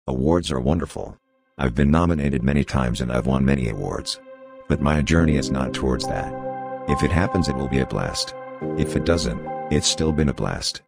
Awards are wonderful. I've been nominated many times and I've won many awards. But my journey is not towards that. If it happens, it will be a blast. If it doesn't, it's still been a blast.